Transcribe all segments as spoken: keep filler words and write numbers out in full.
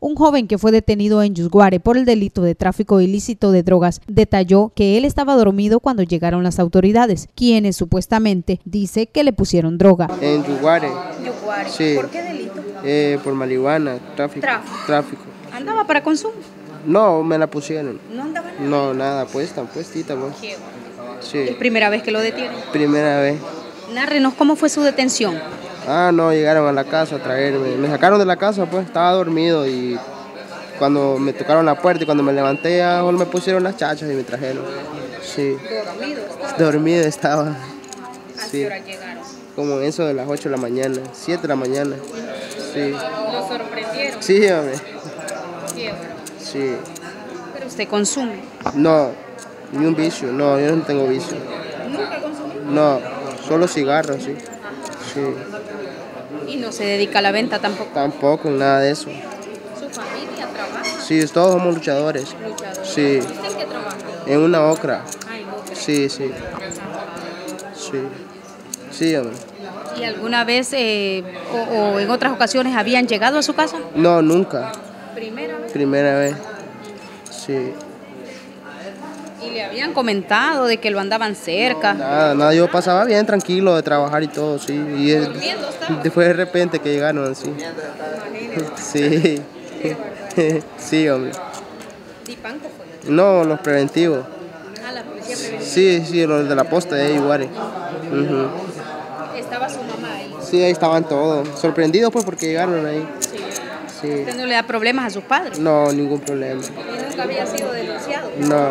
Un joven que fue detenido en Yusguare por el delito de tráfico ilícito de drogas detalló que él estaba dormido cuando llegaron las autoridades, quienes supuestamente dice que le pusieron droga. En Yusguare. Yusguare. Sí. ¿Por qué delito? Eh, por marihuana, tráfico. Tráfico. Tráfico. ¿Andaba para consumo? No, me la pusieron. ¿No andaba nada? No, nada, puesta, puestita, pues. Qué bueno. Sí. ¿Es primera vez que lo detienen? Primera vez. Nárrenos, ¿cómo fue su detención? Ah, no, llegaron a la casa a traerme. Me sacaron de la casa, pues, estaba dormido y cuando me tocaron la puerta y cuando me levanté, ya me pusieron las chachas y me trajeron. Sí. ¿Dormido estaba? Dormido estaba. ¿A Sí. qué hora llegaron? Como eso de las ocho de la mañana, siete de la mañana. Sí. ¿Lo sorprendieron? Sí, hombre. Qué bueno. Sí. ¿Pero usted consume? No, ni un vicio, no, yo no tengo vicio. ¿Nunca consumió? No, solo cigarros, sí. Sí. ¿Y no se dedica a la venta tampoco? Tampoco, nada de eso. ¿Su familia trabaja? Sí, todos somos luchadores. Luchadores. Sí. ¿Usted en qué trabaja? En una ocra. Ah, en Boca. Sí, sí. Sí. Sí, hombre. ¿Y alguna vez eh, o, o en otras ocasiones habían llegado a su casa? No, nunca. ¿Primera vez? Primera vez. Sí. ¿Y le habían comentado de que lo andaban cerca? Nada, nada, yo pasaba bien, tranquilo de trabajar y todo, sí. Y es- ¿Durmiendo estaba? después de repente que llegaron así. Sí. Sí, hombre. ¿Dipanco fue? No, los preventivos. Ah, la policía preventiva. Sí, sí, los de la posta de Iguare. Ujú. ¿Estaba su mamá ahí? Sí, ahí estaban todos. Sorprendidos pues porque llegaron ahí. Sí. Sí. ¿Usted no le da problemas a sus padres? No, ningún problema. ¿Y nunca había sido denunciado? No.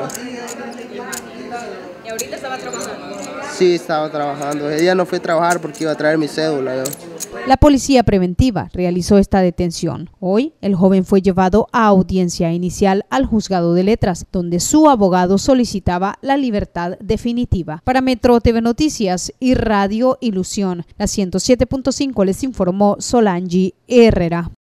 ¿Y ahorita estaba trabajando? Sí, estaba trabajando. Ella no fue a trabajar porque iba a traer mi cédula. Yo. La policía preventiva realizó esta detención. Hoy, el joven fue llevado a audiencia inicial al juzgado de letras, donde su abogado solicitaba la libertad definitiva. Para Metro T V Noticias y Radio Ilusión, la ciento siete punto cinco les informó Solange Herrera.